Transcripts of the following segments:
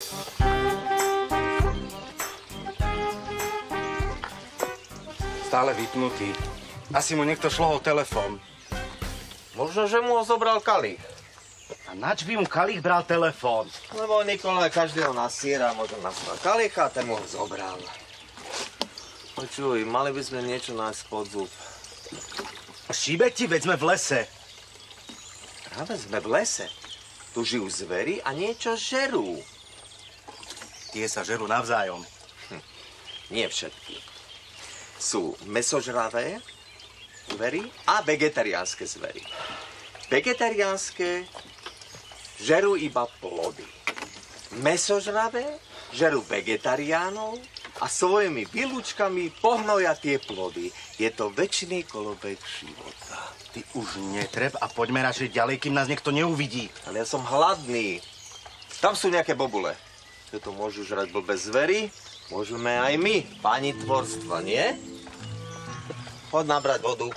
Stále vypnutý. Asi mu niekto šlohol telefón. Možno, že mu ho zobral kalich. A nač by mu kalich bral telefón? Lebo Nikolaj každého nasiera, možno nasral kalicha a ten mu ho zobral. Počuj, mali by sme niečo nájsť pod zub. Šíbe ti, veď sme v lese. Práve sme v lese. Tu žijú zvery a niečo žerú. Tie sa žerú navzájom. Nie všetky. Sú mäsožravé zvery a vegetariánske zvery. Vegetariánske žerú iba plody. Mäsožravé žerú vegetariánov a svojimi výlučkami pohnoja tie plody. Je to večný kolobek života. Ty už netreb a poďme radšej ďalej, kým nás niekto neuvidí. Ale ja som hladný. Tam sú nejaké bobule. Že to môžu žrať blbé zvery, môžeme aj my, páni tvorstva, nie? Poď nabrať vodu.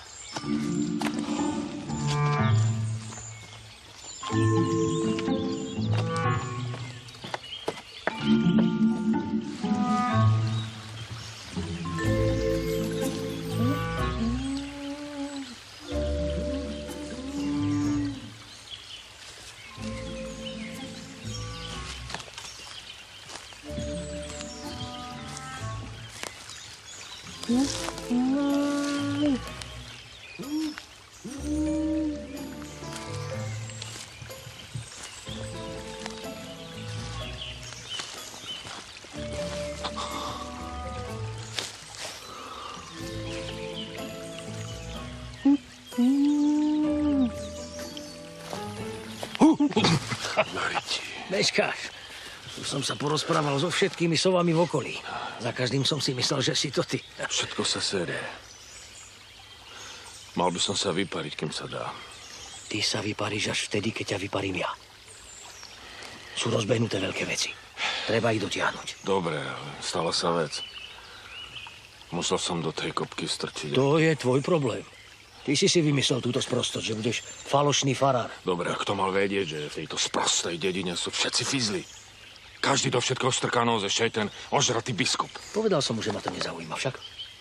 Meškáš. Už som sa porozprával so všetkými sovami v okolí. Za každým som si myslel, že si to ty. Všetko sa série. Mal by som sa vypariť, kým sa dá. Ty sa vyparíš až vtedy, keď ťa vyparím ja. Sú rozbehnuté veľké veci. Treba ich dotiahnuť. Dobre, ale stala sa vec. Musel som do tej kopky strčiť. To je tvoj problém. Ty si vymyslel túto sprostosť, že budeš falošný farár. Dobre, a kto mal vedieť, že v tejto sprostej dedine sú všetci fizli? Každý do všetkého strká nos, ešte aj ten ožratý biskup. Povedal som mu, že ma to nezaujíma však.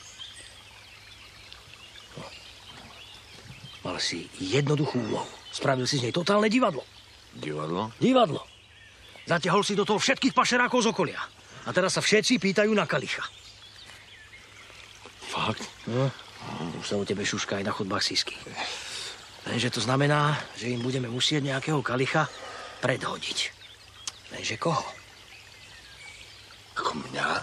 No. Mal si jednoduchú úlohu. Spravil si z nej totálne divadlo. Divadlo? Divadlo. Zatiahol si do toho všetkých pašerákov z okolia. A teraz sa všetci pýtajú na kalicha. Fakt? No. Už sa o tebe šuška aj na chodbách Sisky. Lenže to znamená, že im budeme musieť nejakého kalicha predhodiť. Lenže koho? Ako mňa?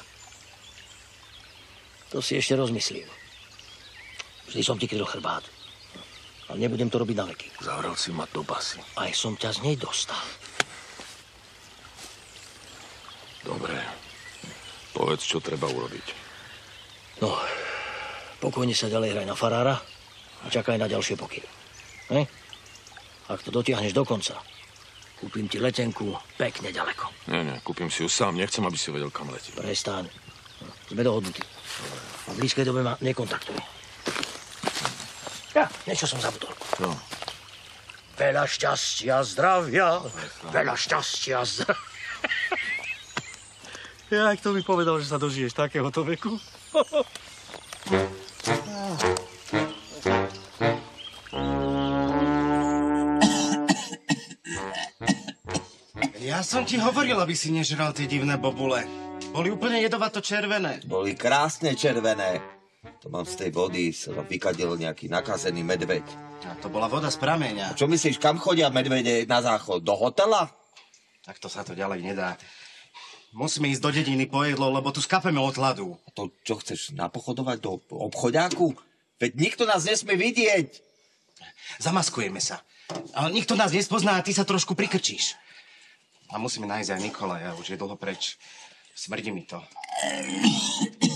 To si ešte rozmyslím. Vždy som ti kryl chrbát. Ale nebudem to robiť na veky. Zavrel si ma do basy. Aj som ťa z nej dostal. Dobre. Povedz, čo treba urobiť. No, pokojne sa ďalej hraj na farára a čakaj na ďalšie pokyny. Ak to dotiahneš do konca, kúpim ti letenku pekne ďaleko. Nie, kúpim si ju sám. Nechcem, aby si vedel, kam letím. Prestaň. Sme dohodnutí. V blízkej dobe ma nekontaktuj. Ja, niečo som zabudol. No. Veľa šťastia, zdravia. Veľa šťastia, zdravia. Ja, kto mi povedal, že sa dožiješ takéhoto veku? Ja som ti hovoril, aby si nežral tie divné bobule. Boli úplne jedovato červené. Boli krásne červené. To mám z tej vody, sa vykadil nejaký nakazený medveď. A to bola voda z prameňa. Čo myslíš, kam chodia medvede na záchod? Do hotela? Tak to sa to ďalej nedá. Musíme ísť do dediny po jedlo, lebo tu skapeme od hladu. To čo, chceš napochodovať do obchodiáku? Veď nikto nás nesmie vidieť. Zamaskujeme sa. Ale nikto nás nespozná a ty sa trošku prikrčíš. A musíme nájsť aj Nikolaja, už je dlho preč. Smrdí mi to.